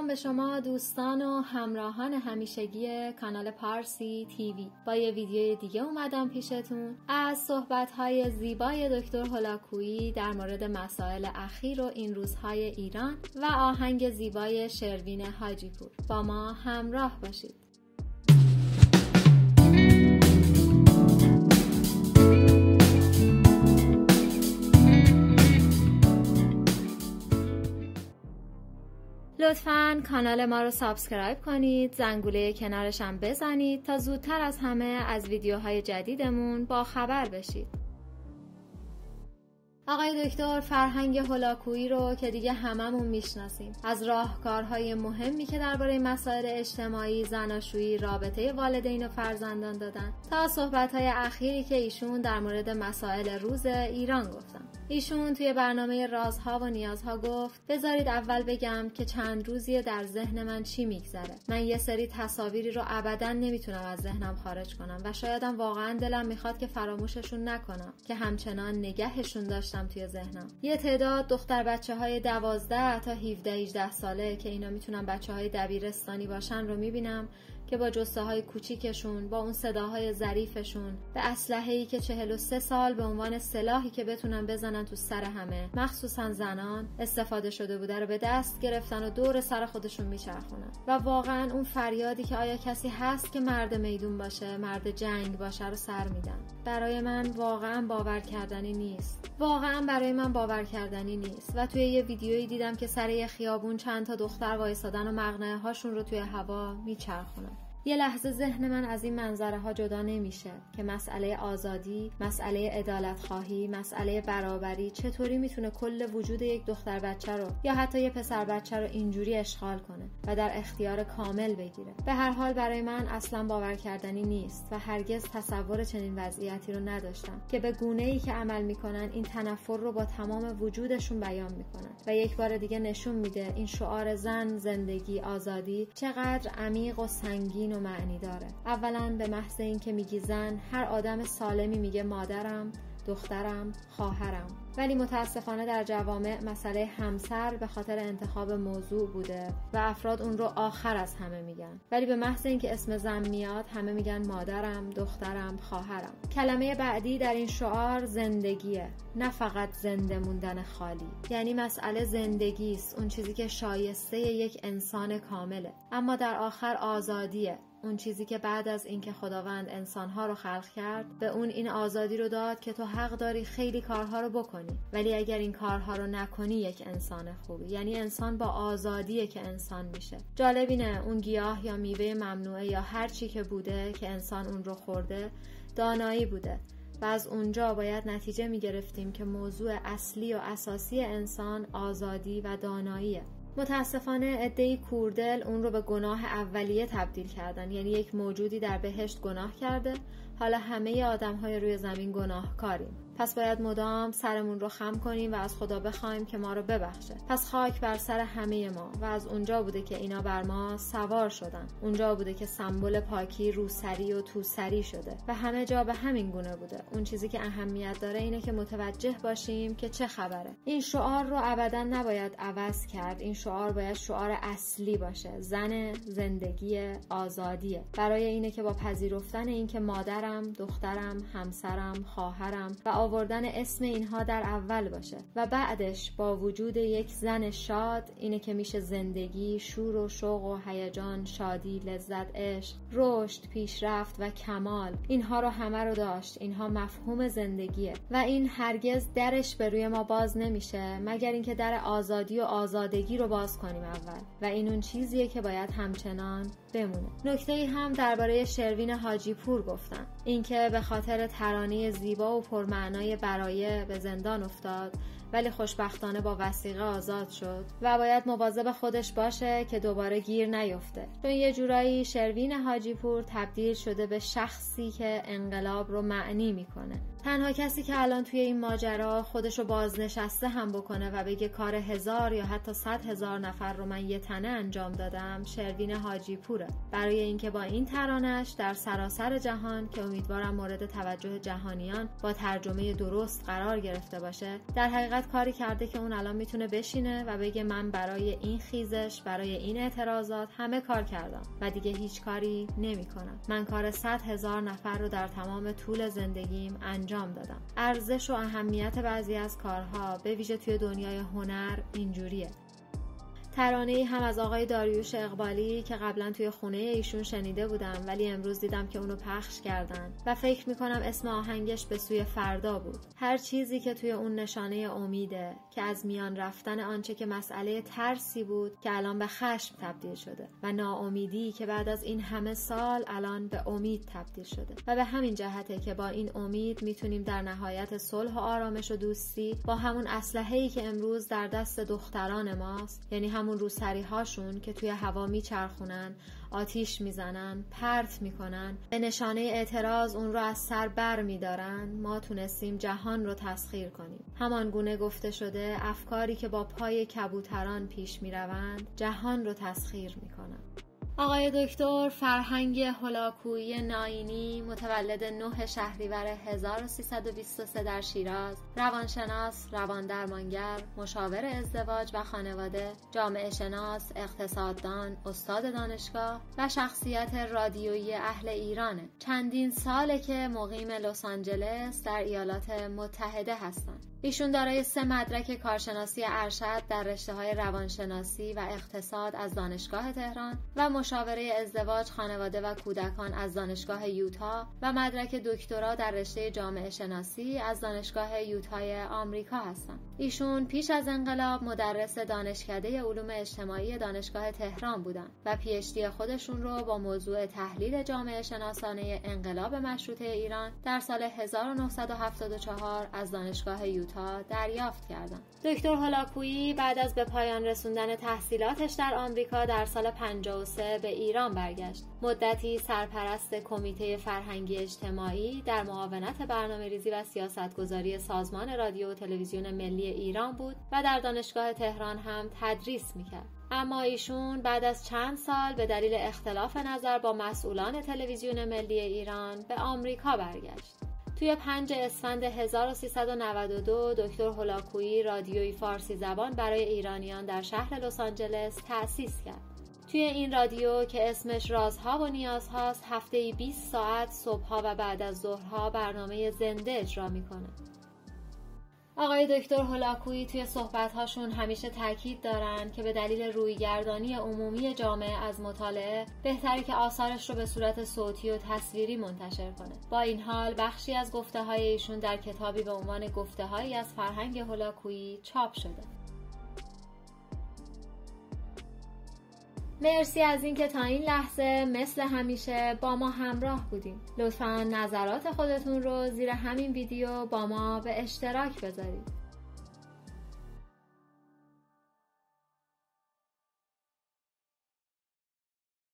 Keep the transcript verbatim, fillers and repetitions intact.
سلام به شما دوستان و همراهان همیشگی کانال پارسی تیوی. با یه ویدیوی دیگه اومدم پیشتون از صحبت‌های زیبای دکتر هولاکویی در مورد مسائل اخیر و این روزهای ایران و آهنگ زیبای شروین حاجی پور. با ما همراه باشید. لطفاً کانال ما رو سابسکرایب کنید، زنگوله کنارش هم بزنید تا زودتر از همه از ویدیوهای جدیدمون با خبر بشید. آقای دکتر فرهنگ هولاکویی رو که دیگه هممون میشناسیم، از راهکارهای مهمی که درباره مسائل اجتماعی، زناشویی، رابطه والدین و فرزندان دادن تا صحبت‌های اخیری که ایشون در مورد مسائل روز ایران گفتن. ایشون توی برنامه رازها و نیازها گفت بذارید اول بگم که چند روزیه در ذهن من چی میگذره. من یه سری تصاویری رو ابداً نمیتونم از ذهنم خارج کنم و شایدم واقعاً دلم میخواد که فراموششون نکنم که همچنان نگهشون داشتم توی ذهنم. یه تعداد دختر بچه‌های دوازده تا هفده هجده ساله که اینا میتونن بچه‌های دبیرستانی باشن رو میبینم که با جثه‌های کوچیکشون، با اون صداهای ظریفشون، به اسلحه‌ای که چهل و سه سال به عنوان سلاحی که بتونن بزنن تو سر همه، مخصوصا زنان، استفاده شده بوده رو به دست گرفتن و دور سر خودشون میچرخونن. و واقعا اون فریادی که آیا کسی هست که مرد میدون باشه، مرد جنگ باشه رو سر میدن. برای من واقعا باور کردنی نیست. واقعا برای من باور کردنی نیست. و توی یه ویدیویی دیدم که سر یه خیابون چند تا دختر وایسادن و مقنعه هاشون رو توی هوا میچرخونن. یه لحظه ذهن من از این منظره ها جدا نمیشه که مسئله آزادی، مسئله عدالت خواهی، مسئله برابری چطوری میتونه کل وجود یک دختر بچه رو یا حتی یه پسر بچه رو اینجوری اشغال کنه و در اختیار کامل بگیره. به هر حال برای من اصلا باور کردنی نیست و هرگز تصور چنین وضعیتی رو نداشتم که به گونه‌ای که عمل میکنن این تنفر رو با تمام وجودشون بیان میکنن و یک بار دیگه نشون میده این شعار زن، زندگی، آزادی چقدر عمیق و سنگین و معنی داره. اولا به محض این که میگی زن، هر آدم سالمی میگه مادرم، دخترم، خواهرم. ولی متاسفانه در جوامع مسئله همسر به خاطر انتخاب موضوع بوده و افراد اون رو آخر از همه میگن. ولی به محض اینکه اسم زن میاد همه میگن مادرم، دخترم، خواهرم. کلمه بعدی در این شعار زندگیه، نه فقط زنده موندن خالی. یعنی مسئله زندگی است، اون چیزی که شایسته یک انسان کامله. اما در آخر آزادیه، اون چیزی که بعد از اینکه خداوند انسانها رو خلق کرد به اون این آزادی رو داد که تو حق داری خیلی کارها رو بکنی، ولی اگر این کارها رو نکنی یک انسان خوبی. یعنی انسان با آزادیه که انسان میشه. جالب اینه اون گیاه یا میوه ممنوعه یا هر چی که بوده که انسان اون رو خورده دانایی بوده و از اونجا باید نتیجه میگرفتیم که موضوع اصلی و اساسی انسان آزادی و داناییه. متاسفانه عده‌ای کوردل اون رو به گناه اولیه تبدیل کردن. یعنی یک موجودی در بهشت گناه کرده، حالا همه آدم‌های روی زمین گناهکاریم. پس باید مدام سرمون رو خم کنیم و از خدا بخوایم که ما رو ببخشه. پس خاک بر سر همه ما. و از اونجا بوده که اینا بر ما سوار شدن. اونجا بوده که سمبل پاکی روسری و توسری شده و همه جا به همین گونه بوده. اون چیزی که اهمیت داره اینه که متوجه باشیم که چه خبره. این شعار رو ابداً نباید عوض کرد. این شعار باید شعار اصلی باشه. زن، زندگی، آزادیه. برای اینه که با پذیرفتن این که مادرم، دخترم، همسرم، خواهرم و آوردن اسم اینها در اول باشه و بعدش با وجود یک زن شاد اینه که میشه زندگی، شور و شوق و هیجان، شادی، لذت، عشق، رشد، پیشرفت و کمال. اینها رو همه رو داشت. اینها مفهوم زندگیه و این هرگز درش به روی ما باز نمیشه مگر اینکه در آزادی و آزادگی رو باز کنیم اول و این اون چیزیه که باید همچنان بمونه. نکته‌ای هم درباره شروین حاجی پور گفتن، اینکه به خاطر ترانه زیبا و پرمعنای برایه به زندان افتاد ولی خوشبختانه با وثیقه آزاد شد و باید مواظب خودش باشه که دوباره گیر نیفته، چون یه جورایی شروین حاجی پور تبدیل شده به شخصی که انقلاب رو معنی میکنه تنها کسی که الان توی این ماجرا خودشو بازنشسته هم بکنه و بگه کار هزار یا حتی صد هزار نفر رو من یه تنه انجام دادم، شروین حاجی پوره. برای اینکه با این ترانش در سراسر جهان که امیدوارم مورد توجه جهانیان با ترجمه درست قرار گرفته باشه، در حقیقت کاری کرده که اون الان میتونه بشینه و بگه من برای این خیزش، برای این اعتراضات همه کار کردم و دیگه هیچ کاری نمیکنم. من کار صد هزار نفر رو در تمام طول زندگیم انجام دادم. ارزش و اهمیت بعضی از کارها به ویژه توی دنیای هنر اینجوریه. ترانه‌ای هم از آقای داریوش اقبالی که قبلا توی خونه ایشون شنیده بودم ولی امروز دیدم که اونو پخش کردن و فکر میکنم اسم آهنگش به سوی فردا بود. هر چیزی که توی اون نشانه امیده که از میان رفتن آنچه که مسئله ترسی بود که الان به خشم تبدیل شده و ناامیدی که بعد از این همه سال الان به امید تبدیل شده و به همین جهته که با این امید میتونیم در نهایت صلح و آرامش و دوستی با همون اسلحه‌ای که امروز در دست دختران ماست، یعنی همون روسری هاشون که توی هوا میچرخونن، آتیش میزنن، پرت میکنن، به نشانه اعتراض اون رو از سر بر میدارن، ما تونستیم جهان رو تسخیر کنیم. همان گونه گفته شده افکاری که با پای کبوتران پیش میروند جهان رو تسخیر میکنن. آقای دکتر فرهنگ هولاکویی ناینی، متولد نه شهریور هزار و سیصد و بیست و سه در شیراز، روانشناس، رواندرمانگر، مشاور ازدواج و خانواده، جامعه شناس، اقتصاددان، استاد دانشگاه و شخصیت رادیویی اهل ایرانه. چندین ساله که مقیم لس آنجلس در ایالات متحده هستند. ایشون دارای سه مدرک کارشناسی ارشد در رشته‌های روانشناسی و اقتصاد از دانشگاه تهران و مشاوره ازدواج، خانواده و کودکان از دانشگاه یوتا و مدرک دکترا در رشته جامعه شناسی از دانشگاه یوتای آمریکا هستند. ایشون پیش از انقلاب مدرس دانشکده علوم اجتماعی دانشگاه تهران بودند و پی اچ دی خودشون رو با موضوع تحلیل جامعه شناسانه انقلاب مشروطه ایران در سال هزار و نهصد و هفتاد و چهار از دانشگاه یوتا دریافت کردند. دکتر هولاکویی بعد از به پایان رسوندن تحصیلاتش در آمریکا در سال پنجاه و سه به ایران برگشت. مدتی سرپرست کمیته فرهنگی اجتماعی در معاونت برنامه‌ریزی و سیاستگذاری سازمان رادیو و تلویزیون ملی ایران بود و در دانشگاه تهران هم تدریس میکرد. اما ایشون بعد از چند سال به دلیل اختلاف نظر با مسئولان تلویزیون ملی ایران به آمریکا برگشت. توی پنج اسفند هزار و سیصد و نود و دو دکتر هولاکویی رادیوی فارسی زبان برای ایرانیان در شهر لس آنجلس تأسیس کرد. توی این رادیو که اسمش رازها و نیازهاست، هفته‌ای بیست ساعت صبحها و بعد از ظهرها برنامه زنده اجرا میکنه. آقای دکتر هولاکویی توی صحبت‌هاشون همیشه تاکید دارن که به دلیل رویگردانی عمومی جامعه از مطالعه بهتره که آثارش رو به صورت صوتی و تصویری منتشر کنه. با این حال بخشی از گفته‌های ایشون در کتابی به عنوان گفته‌هایی از فرهنگ هولاکویی چاپ شده. مرسی از اینکه تا این لحظه مثل همیشه با ما همراه بودیم. لطفاً نظرات خودتون رو زیر همین ویدیو با ما به اشتراک بذارید.